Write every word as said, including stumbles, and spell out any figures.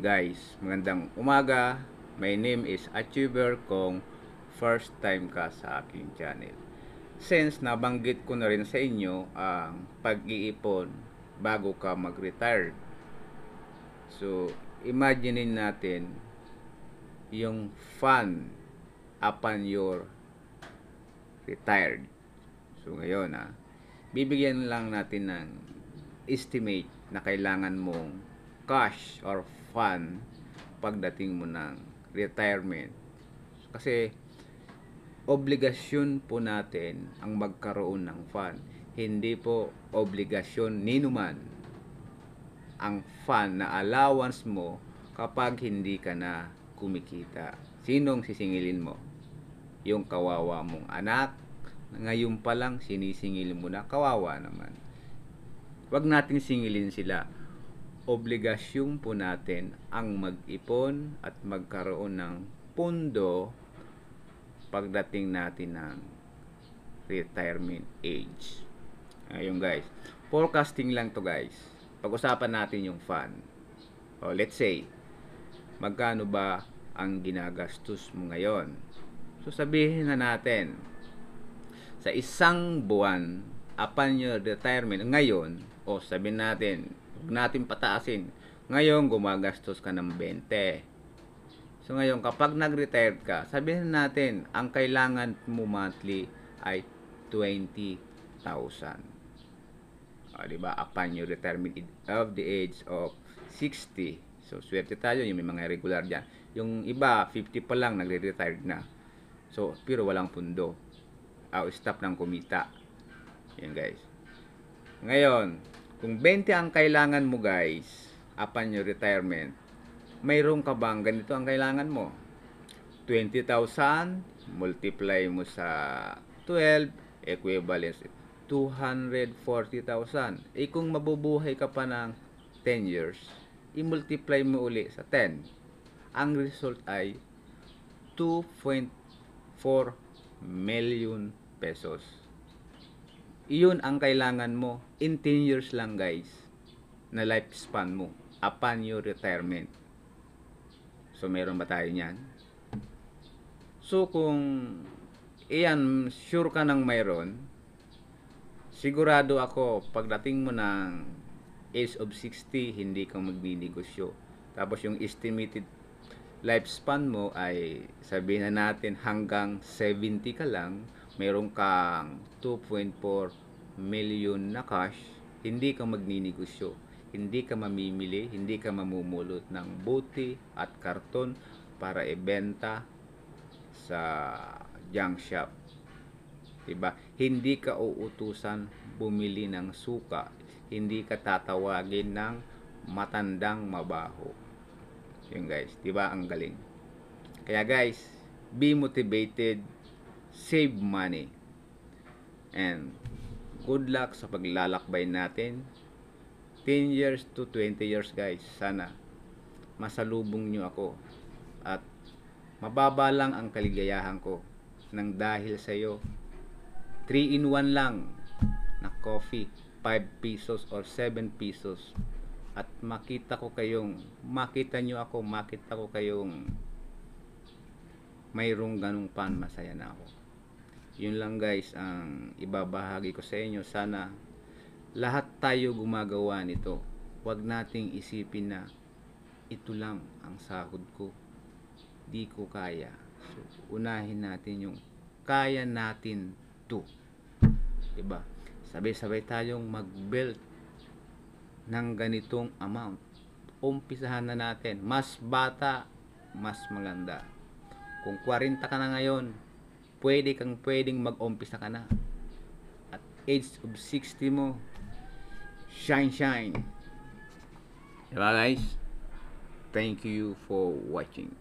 Guys, magandang umaga. My name is Achiever kung first time ka sa aking channel. Since nabanggit ko na rin sa inyo ang pag-iipon bago ka mag-retire. So, imaginein natin yung fun upon your retired. So, ngayon ah, bibigyan lang natin ng estimate na kailangan mong cash or fund pagdating mo ng retirement. Kasi obligasyon po natin ang magkaroon ng fund. Hindi po obligasyon ninuman ang fund na allowance mo kapag hindi ka na kumikita. Sinong sisingilin mo? Yung kawawa mong anak, ngayon pa lang sinisingil mo na, kawawa naman. Huwag nating singilin sila. Obligasyon po natin ang mag-ipon at magkaroon ng pundo pagdating natin ng retirement age. Ayun guys, forecasting lang to guys. Pag-usapan natin yung fund. O let's say, magkano ba ang ginagastos mo ngayon? So sabihin na natin, sa isang buwan, upon your retirement, ngayon, o sabihin natin, huwag natin pataasin, ngayon gumagastos ka ng twenty. So ngayon, kapag nag-retired ka, sabihin natin, ang kailangan mo monthly ay twenty thousand. O, diba? Upon your retirement of the age of sixty. So, swerte tayo, yung may mga regular dyan. Yung iba, fifty pa lang, nagre-retired na. So, pero walang pundo. O, stop ng kumita. Yan guys. Ngayon, kung twenty ang kailangan mo guys, upon your retirement, mayroon ka bang ganito ang kailangan mo? twenty thousand, multiply mo sa twelve, equivalent two hundred forty thousand. Eh kung mabubuhay ka pa ng ten years, i-multiply mo uli sa ten. Ang result ay two point four million pesos. Iyon ang kailangan mo in ten years lang guys na lifespan mo upon your retirement. So meron ba tayo niyan? So kung iyan sure ka nang mayroon, sigurado ako pagdating mo ng age of sixty hindi ka magninegosyo. Tapos yung estimated lifespan mo ay sabihin na natin hanggang seventy ka lang, meron kang two point four million na cash, hindi ka magninegosyo, hindi ka mamimili, hindi ka mamumulot ng buti at karton para ibenta sa junk shop. Diba? Hindi ka uutusan bumili ng suka, hindi ka tatawagin ng matandang mabaho. Yun guys, diba ang galing? Kaya guys, be motivated, save money, and good luck sa paglalakbay natin. ten years to twenty years guys, sana masalubong nyo ako at mababa lang ang kaligayahan ko nang dahil sa iyo. three in one lang na coffee, five pesos or seven pesos, at makita ko kayong makita nyo ako, makita ko kayong mayroong ganung pan, masaya na ako. Yun lang guys ang ibabahagi ko sa inyo. Sana lahat tayo gumagawa nito. Huwag nating isipin na ito lang ang sahod ko, di ko kaya. So unahin natin yung kaya natin to, diba? Sabay-sabay tayong mag-build ng ganitong amount. Umpisahan na natin. Mas bata, mas maganda. Kung forty ka na ngayon, pwede kang pwedeng mag-umpisa ka na. At age of sixty mo, shine shine. Diba guys? Thank you for watching.